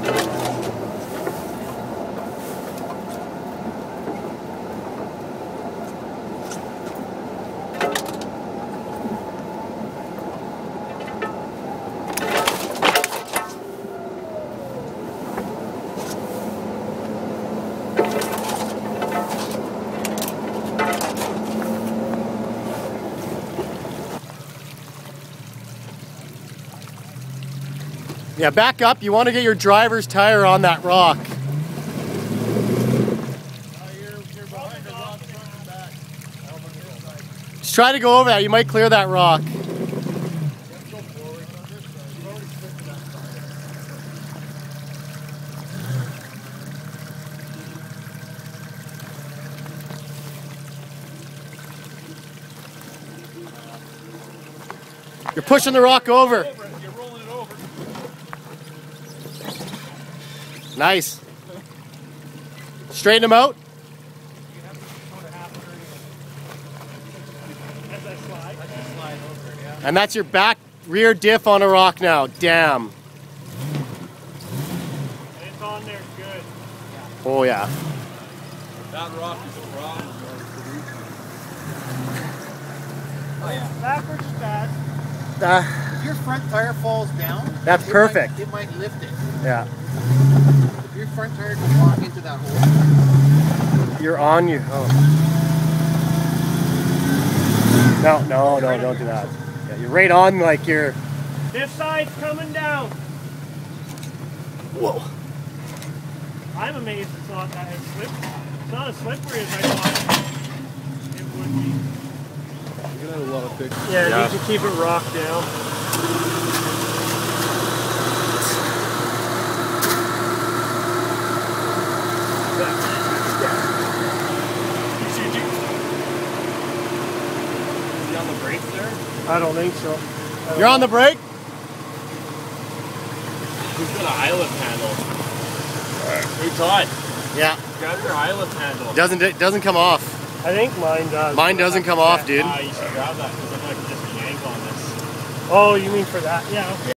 Yeah, back up. You want to get your driver's tire on that rock. Just try to go over that. You might clear that rock. You're pushing the rock over. Nice. Straighten them out. And that's your back rear diff on a rock now. Damn. It's on there good. Oh yeah. That rock is a problem. Oh yeah. Backwards is bad. If your front tire falls down, That's perfect. It might lift it. Yeah. If your front tire goes walk into that hole, You're on you. Oh. No, don't do that. Yeah, you're right on like you're. This side's coming down. Whoa. I'm amazed it's not that slippery. It's not as slippery as I thought it would be. You're gonna have a lot of pictures. Yeah, you need to keep it rocked down. Is he on the brakes there? I don't think so. You're on the brake? Who's got an island handle? Hey Todd, Yeah. grab your island handle. Doesn't come off. I think mine does. Mine doesn't come off, dude. You should grab that because I'm gonna just yank on this. Oh, you mean for that? Yeah, okay.